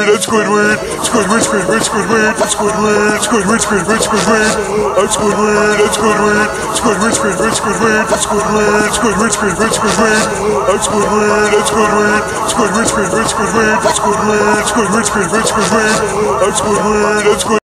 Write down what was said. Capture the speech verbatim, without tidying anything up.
that's Squidward, Squidward, Squidward, Squidward, that's Squidward, Squidward, Squidward, Squidward, that's Squidward, that's Squidward, Squidward, Squidward, Squidward, that's Squidward, Squidward, Squidward, Squidward, that's Squidward, that's Squidward, Squidward, Squidward, Squidward, that's Squidward, Squidward, Squidward, Squidward, that's Squidward, that's Squidward.